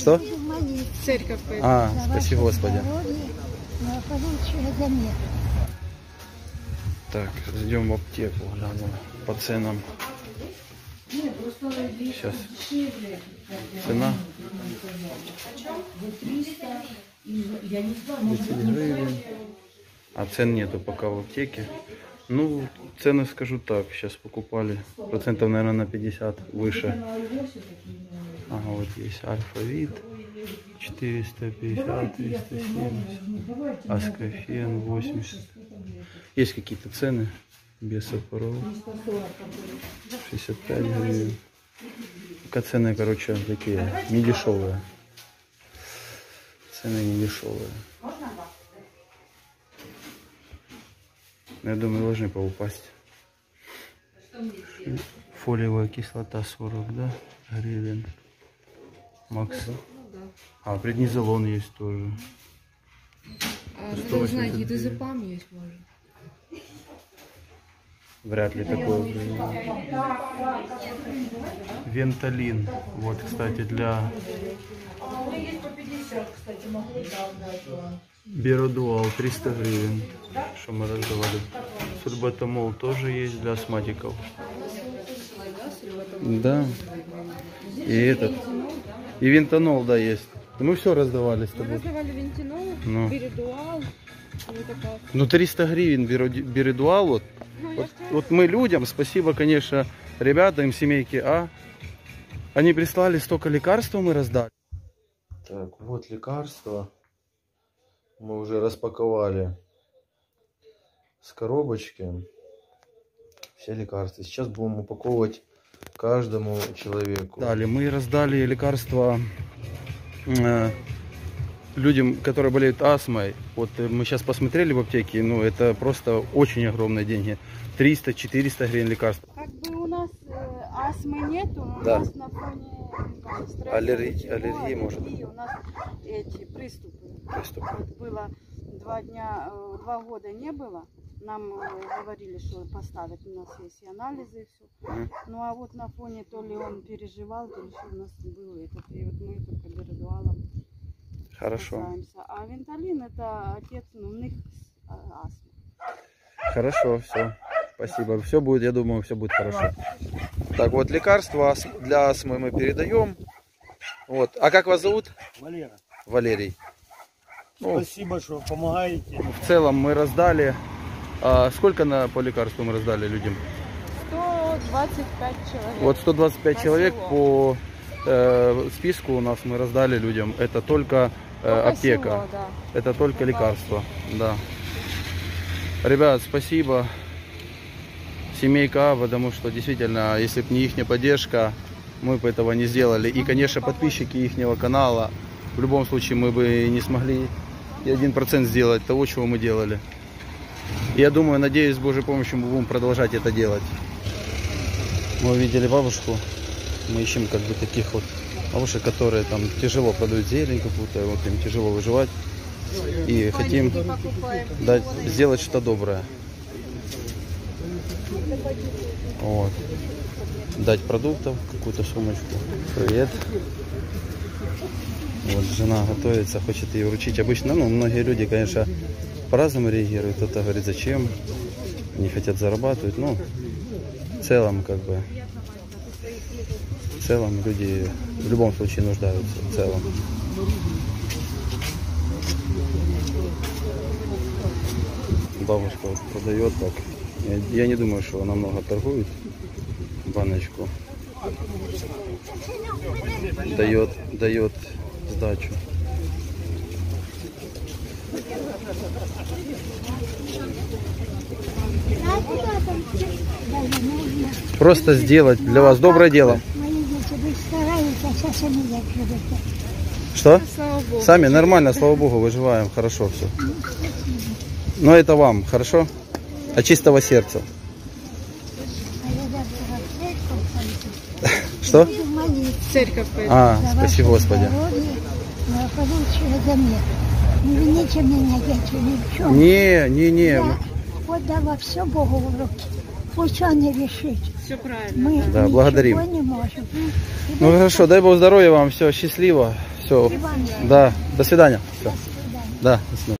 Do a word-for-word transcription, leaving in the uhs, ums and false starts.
Что? Церковь. А, спаси Господи. Так, идем в аптеку, глянем по ценам. Сейчас. Цена. десять гривен. А цен нету пока в аптеке. Ну, цены скажу так. Сейчас покупали. Процентов, наверное, на пятьдесят выше. Ага, вот есть Альфа-Вит. четыреста пятьдесят, триста семьдесят. Аскофен восемьдесят. Есть какие-то цены. Бесопорол. шестьдесят пять гривен. Пока цены, короче, такие не дешевые. Цены не дешевые. Я думаю, должны поупасть. Фолиевая кислота сорок, да? Гривен. Макс. А, преднизолон есть тоже. А, вы должны найти, дезепам есть, может. Вряд ли такое. Венталин. Вот, кстати, для... Беродуал триста гривен. Что мы раздавали. Сурботамол тоже есть для астматиков. Да. И этот. И вентанол, да, есть. Мы все раздавали с тобой. Мы раздавали вентинол, ну. беридуал. Ну, триста гривен беридуал. Вот. Вот, вот мы людям, спасибо, конечно, ребятам, семейке А. Они прислали столько лекарств, мы раздали. Так, вот лекарства. Мы уже распаковали с коробочки все лекарства. Сейчас будем упаковывать каждому человеку. Далее мы раздали лекарства э, людям, которые болеют астмой. Вот мы сейчас посмотрели в аптеке, ну это просто очень огромные деньги. триста-четыреста гривен лекарств. Как бы у нас э, астмы нету, у да. нас на фоне там, стресса, аллергии, ничего, аллергии может. У нас эти приступы. Приступы. Вот было два дня, э, два года не было. Нам э, говорили, что поставят, у нас есть и анализы и все. Mm. Ну а вот на фоне то ли он переживал, то ли что у нас был этот. И вот мы только беридуалом. Хорошо. Спасаемся. А венталин это отец, ну, у них астма. Хорошо, все. Спасибо. Все будет, я думаю, все будет хорошо. Так, вот лекарства для астмы мы передаем. Вот. А как вас зовут? Валера. Валерий. Ну, спасибо, что помогаете. В целом мы раздали. А сколько на по лекарству мы раздали людям? сто двадцать пять человек. Вот сто двадцать пять человек по э, списку у нас мы раздали людям. Это только э, аптека. Село, да. Это только лекарства. Да. Ребят, спасибо. Семейка А, потому что действительно, если бы не их поддержка, мы бы этого не сделали. И, конечно, подписчики ихнего канала, в любом случае мы бы не смогли и один процент сделать того, чего мы делали. Я думаю, надеюсь, с Божьей помощью мы будем продолжать это делать. Мы увидели бабушку. Мы ищем как бы таких вот бабушек, которые там тяжело продают зелень какую-то, вот им тяжело выживать. И хотим дать, сделать что-то доброе. Вот. Дать продуктов, какую-то сумочку. Привет. Вот жена готовится, хочет ее вручить. Обычно, ну, многие люди, конечно, по-разному реагируют. Кто-то говорит, зачем, не хотят зарабатывать. Ну, в целом, как бы, в целом люди в любом случае нуждаются. В целом. Бабушка вот продает так. Я, я не думаю, что она много торгует. Баночку. Дает, дает сдачу. Просто сделать для вас доброе дело. Что? Сами нормально, слава Богу, выживаем. Хорошо все. Но это вам, хорошо? От чистого сердца. Что? Церковь. А, спаси Господи. Не вините меня, я ни в чем. Не, не, не. Я отдала все Богу в руки. Пусть он и решит. Все правильно. Мы Да, ничего благодарим. не можем. Ну хорошо, дай Бог здоровья вам, все, счастливо. Все. Да, до свидания. Все. До свидания. Да, до свидания.